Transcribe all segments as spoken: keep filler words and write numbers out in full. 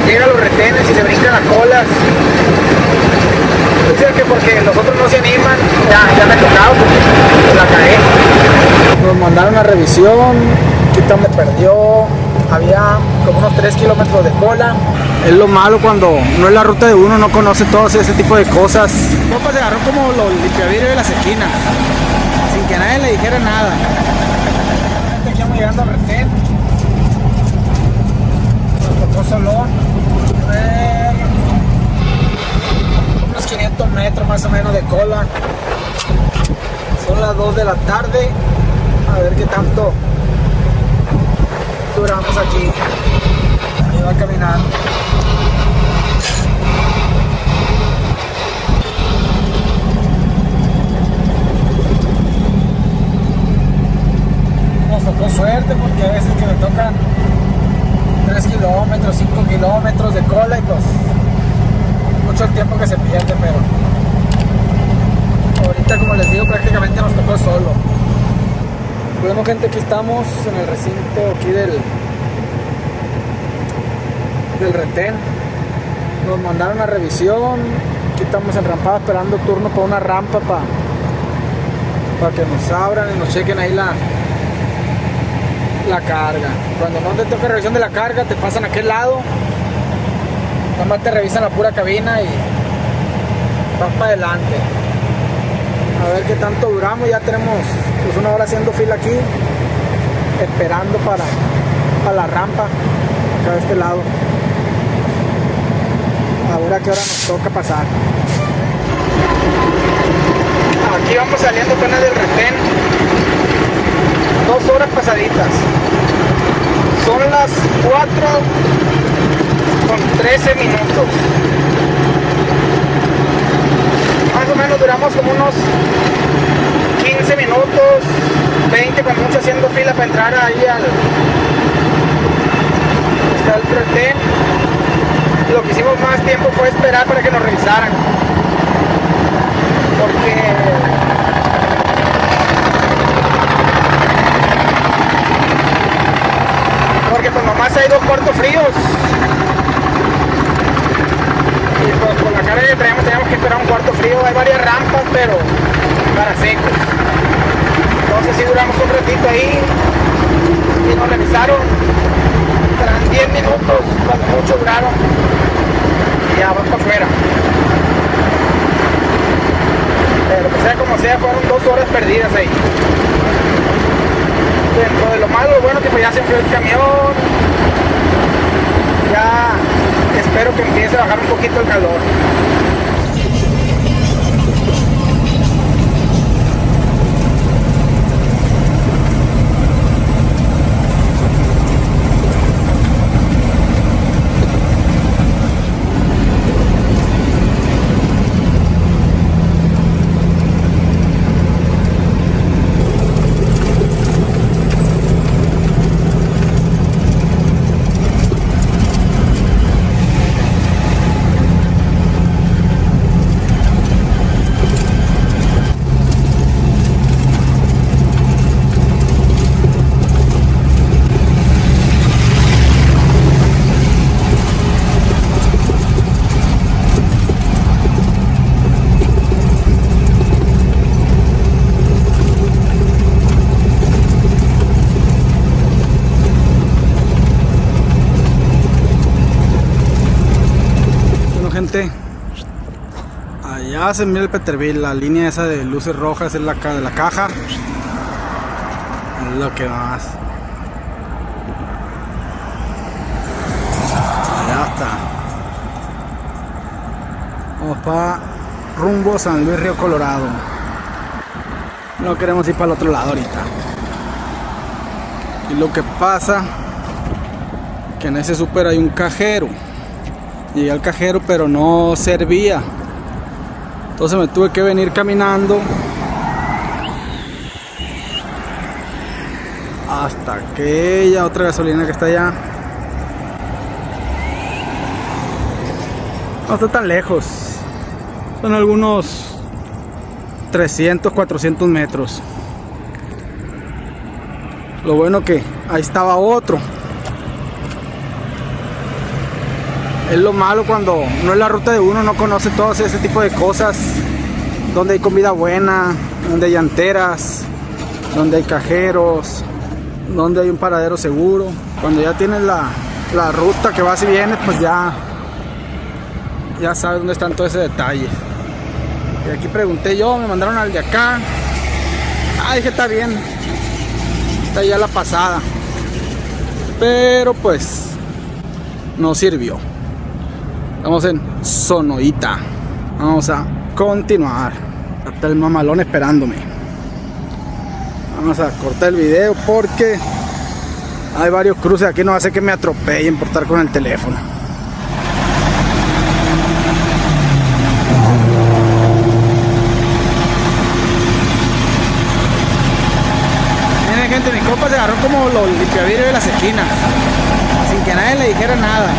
llega a los retenes y se brincan las colas. Dicen que porque los otros no se animan, ya, ya me he tocado porque la cagué. Nos mandaron a revisión, Quita me perdió, había como unos tres kilómetros de cola. Es lo malo cuando no es la ruta de uno, no conoce todo ese tipo de cosas. Compa se agarró como los limpiavidrios de las esquinas, sin que nadie le dijera nada. Aquí estamos llegando al retén. Nos tocó Solón. A ver, unos quinientos metros más o menos de cola. Son las dos de la tarde. A ver qué tanto duramos aquí. Ahí va caminando. Nos tocó suerte porque a veces que me tocan tres kilómetros, cinco kilómetros de cola y pues mucho el tiempo que se pierde, pero ahorita, como les digo, prácticamente nos tocó solo. Bueno, gente, aquí estamos en el recinto aquí del del retén. Nos mandaron a revisión. Aquí estamos enrampados esperando turno para una rampa para para que nos abran y nos chequen ahí la la carga. Cuando no te toca revisión de la carga, te pasan a aquel lado, nada más te revisan la pura cabina y vas para adelante. A ver qué tanto duramos. Ya tenemos pues una hora haciendo fila aquí, esperando para, para la rampa acá de este lado. A ver a qué hora nos toca pasar. Aquí vamos saliendo apenas del retén. Dos horas pasaditas. Son las cuatro con trece minutos. Más o menos duramos como unos quince minutos, veinte con mucho, haciendo fila para entrar ahí al está el retén. Lo que hicimos más tiempo fue esperar para que nos revisaran, porque porque pues nomás hay dos cuartos fríos y pues por la cara que traíamos teníamos que esperar un cuarto frío. Hay varias rampas pero para secos, entonces sí duramos un ratito ahí y nos revisaron. Serán diez minutos, cuando mucho duraron, y ya van para afuera. Pero que sea como sea, fueron dos horas perdidas ahí. Dentro de lo malo, lo bueno que pues ya se enfrió el camión. Ya espero que empiece a bajar un poquito el calor. Gente, allá se mira el Peterbilt, la línea esa de luces rojas es la de la caja, es lo que más. Allá está. Vamos para rumbo San Luis Río Colorado. No queremos ir para el otro lado ahorita. Y lo que pasa que en ese súper hay un cajero. Llegué al cajero pero no servía, entonces me tuve que venir caminando hasta aquella otra gasolina que está allá. No está tan lejos, son algunos trescientos, cuatrocientos metros. Lo bueno que ahí estaba otro. Es lo malo cuando no es la ruta de uno, no conoce todo ese tipo de cosas. Donde hay comida buena, donde hay llanteras, donde hay cajeros, donde hay un paradero seguro. Cuando ya tienes la, la ruta que vas y vienes, pues ya, ya sabes dónde están todos esos detalles. Y aquí pregunté yo, me mandaron al de acá. Ah, dije, está bien. Está ya la pasada. Pero pues no sirvió. Estamos en Sonoita. Vamos a continuar. Hasta el mamalón esperándome. Vamos a cortar el video porque hay varios cruces aquí. No hace que me atropellen por estar con el teléfono. Miren, gente, mi compa se agarró como los limpiavidrios de las esquinas, sin que nadie le dijera nada.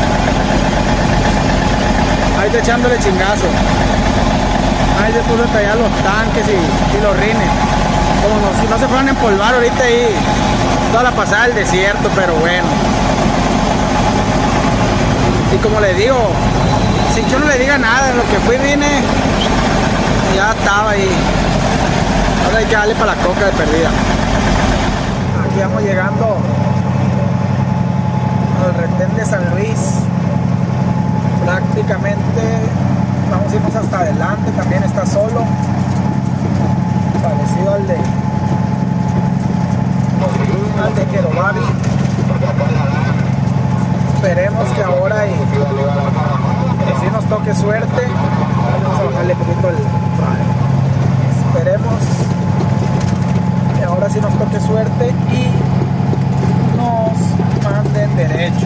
Ahí está echándole chingazo. Ahí se puso a tallar los tanques y, y los rines. Como no, si no se fueran a empolvar ahorita ahí toda la pasada del desierto, pero bueno. Y como les digo, sin que uno le diga nada, en lo que fui vine, ya estaba ahí. Ahora hay que darle para la coca de perdida. Aquí vamos llegando al retén de San Luis. Prácticamente vamos a irnos hasta adelante, también está solo, parecido al de al de Querobavi. Esperemos que ahora y que si nos toque suerte. Vamos a bajarle un poquito el radio. Esperemos que ahora sí nos toque suerte y nos manden derecho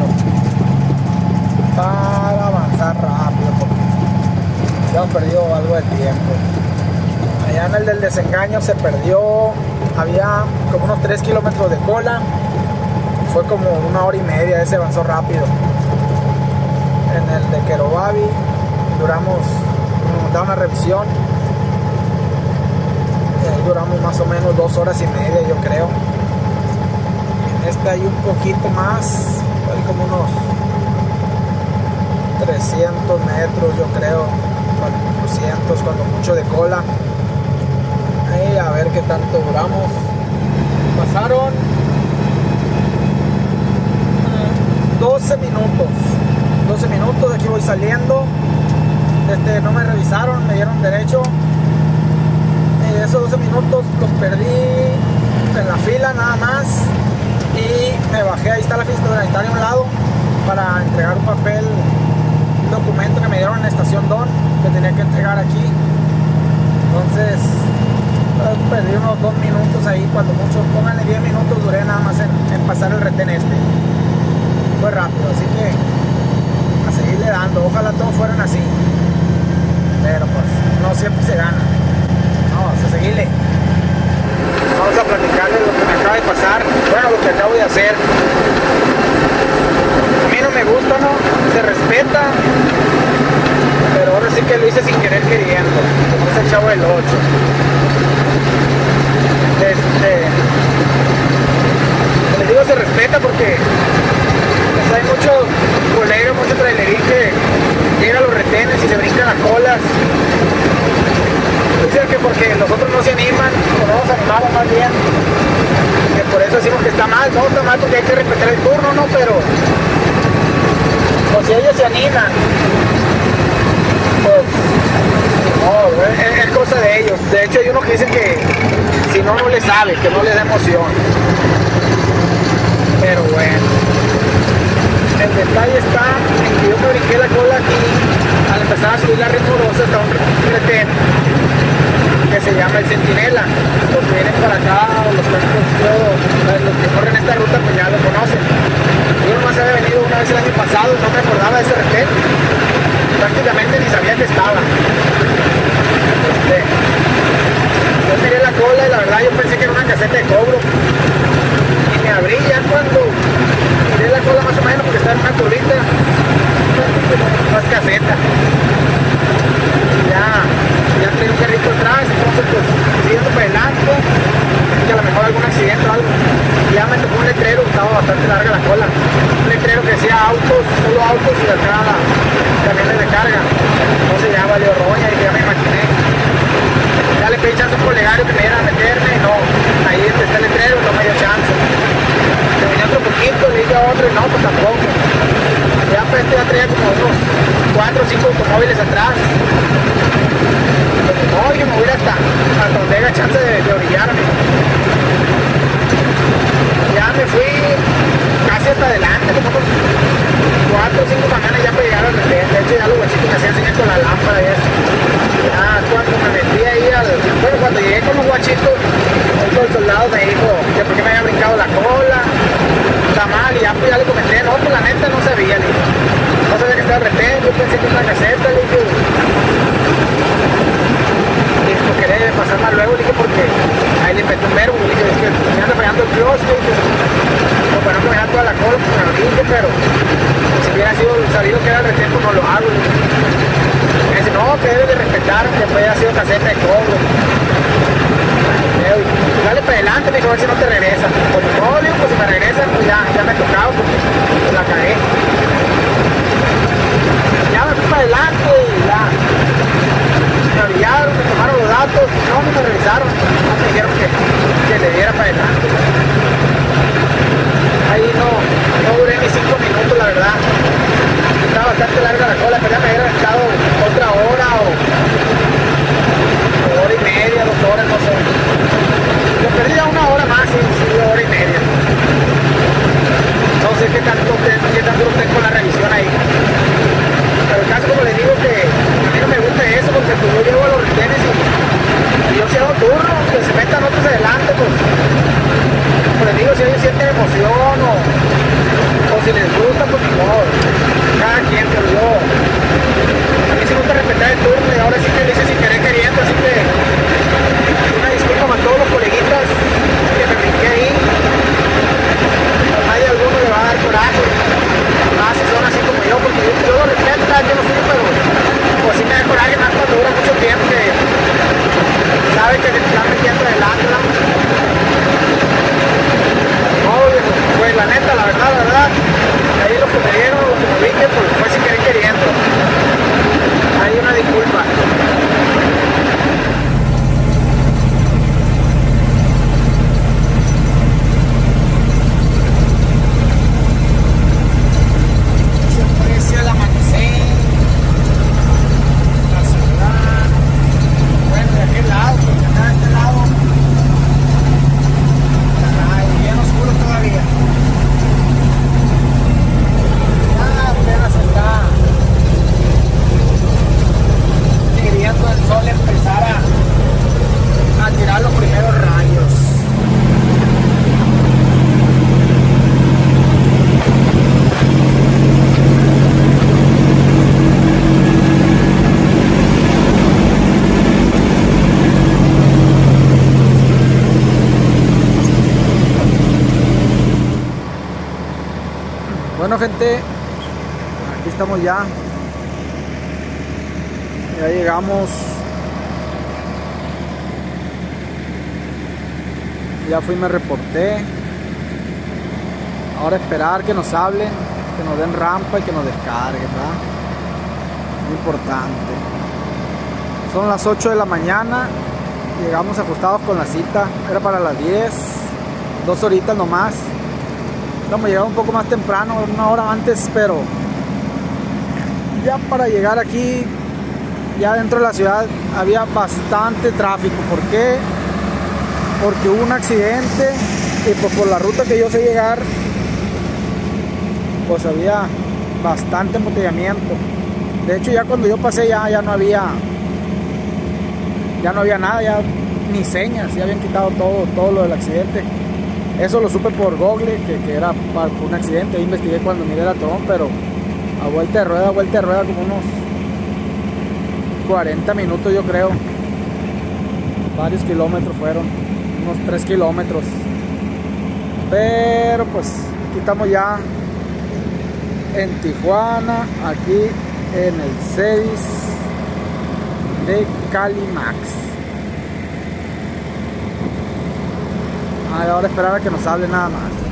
para avanzar rápido, porque ya hemos perdido algo de tiempo. Allá en el del desengaño se perdió, había como unos tres kilómetros de cola, fue como una hora y media, ese avanzó rápido. En el de Querobavi duramos, nos da una revisión, y ahí duramos más o menos dos horas y media, yo creo. En este hay un poquito más, hay como unos trescientos metros, yo creo, doscientos cuando mucho de cola. Ahí a ver qué tanto duramos. Pasaron doce minutos, doce minutos, de aquí voy saliendo. Este, no me revisaron, me dieron derecho. Y esos doce minutos los perdí en la fila nada más. Y me bajé, ahí está la fiesta sanitaria a un lado, para entregar un papel, un documento que me dieron en la estación Don, que tenía que entregar aquí. Entonces perdí unos dos minutos ahí, cuando mucho, pónganle diez minutos duré nada más en, en pasar el retén este. Fue rápido, así que a seguirle dando, ojalá todos fueran así, pero pues no siempre se gana. Vamos a seguirle. Vamos a platicarles lo que me acaba de pasar, bueno, lo que acabo de hacer. A mí no me gusta, ¿no? Se respeta, pero ahora sí que lo hice sin querer queriendo, como ese chavo del ocho. Este, les digo se respeta porque pues hay mucho bolero, mucho trailerín que llega a los retenes y se brincan las colas. Dicen que porque los otros no se animan, o no nos animamos más bien, que por eso decimos que está mal. No está mal porque hay que respetar el turno, ¿no? Pero o si ellos se animan, pues no, es, es cosa de ellos. De hecho hay uno que dice que si no, no le sabe, que no le da emoción. Pero bueno, el detalle está en que yo me brinqué la cola aquí al empezar a subir la Ritmorosa hasta un retén que se llama el Centinela. Los que vienen para acá, o los que, los que corren esta ruta, pues ya lo conocen. Yo nomás había venido una vez el año pasado y no me acordaba de ese retén. Prácticamente ni sabía que estaba. Este, yo miré la cola y la verdad yo pensé que era una caseta de cobro. Y me abrí ya cuando miré la cola más o menos, porque estaba en una curvita, más caseta. Ya, ya traía un carrito atrás, entonces pues siguiendo para adelante, que a lo mejor algún accidente o algo. Ya me tocó un letrero, estaba bastante larga la cola. Un letrero que decía autos, solo autos, y acá este ya traía como unos cuatro o cinco automóviles atrás. Pero no, yo me voy a ir hasta, hasta donde haya chance de, de orillarme. Ya me fui casi hasta adelante, como unos cuatro o cinco mañanas ya para llegar al retén. De hecho ya los guachitos me hacían señal con la lámpara y eso. Ya cuando me metí ahí al... Bueno, cuando llegué con los guachitos, el soldado me dijo que por qué me había brincado la cola. Está mal, y ya, pues, ya le comenté, no, pues la neta no sabía, le dije. No sabía que estaba el retén, yo pensé que era una caseta, le dije. Y dijo, quería pasar más luego, le dije, porque ahí le metí un verbo, le dije, es que me anda fallando el clutch, le dije. No, para no me dejar toda la cola, pues me lo dije, pero pues, si hubiera sido sabido que era el retén, pues no lo hago, le dije. Me dice, no, que debes de respetar, que puede haber sido caseta de cobro. Dale para adelante, me dijo, a ver si no te regresa. Pues no, digo, pues si me regresan, pues ya, ya me he tocado, porque pues, la cagué. Ya me fui para adelante y ya. Me orillaron, me tomaron los datos, no, no me revisaron. No me dijeron que, que le diera para adelante. Ahí no, no duré ni cinco minutos, la verdad. Estaba bastante larga la cola, pero ya me hubiera estado otra hora o, o hora y media, dos horas, no sé. Yo perdí ya una hora más, sí, sí, hora y media. No sé qué tanto, qué, qué tanto tengo con la revisión ahí. Pero el caso, como les digo, que a mí no me gusta eso, porque pues, yo llevo a los retenes y, y yo si hago turno, que se metan otros adelante, pues, pues les digo, si ellos sienten emoción o, o si les gusta, pues ni modo. Cada quien, pero yo, a mí sí me gusta respetar el turno y ahora sí que lo hice sin querer queriendo, así que una disculpa a todos los coleguitas que me brinqué ahí. A nadie alguno le va a dar coraje, más si son así como yo, porque yo, yo lo respeto, yo no soy, pero pues sí me da coraje más cuando dura mucho tiempo, que sabe que me están metiendo adelante, ¿no? No, pues la neta, la verdad, la verdad, ahí lo que me dieron, lo que me brinqué, pues fue sin querer queriendo. Hay una disculpa. Bueno, gente, aquí estamos ya. Ya llegamos. Ya fui, me reporté. Ahora esperar que nos hablen, que nos den rampa y que nos descarguen, ¿verdad? Muy importante. Son las ocho de la mañana. Llegamos ajustados con la cita. Era para las diez. Dos horitas nomás. Estamos llegando un poco más temprano, una hora antes, pero ya para llegar aquí, ya dentro de la ciudad, había bastante tráfico. ¿Por qué? Porque hubo un accidente y pues por la ruta que yo sé llegar, pues había bastante embotellamiento. De hecho, ya cuando yo pasé ya, ya no había, ya no había nada, ya ni señas, ya habían quitado todo, todo lo del accidente. Eso lo supe por Google, que, que era por un accidente. Investigué cuando miré la Tron, pero a vuelta de rueda, a vuelta de rueda, como unos cuarenta minutos yo creo. Varios kilómetros fueron, unos tres kilómetros. Pero pues aquí estamos ya en Tijuana, aquí en el Cedis de Calimax. Ahora esperar a que nos hable nada más.